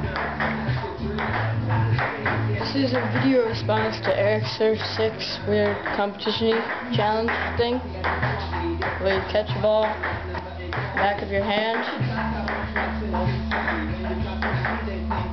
This is a video response to Eric Surf 6 weird competition challenge thing, where you catch a ball back of your hand.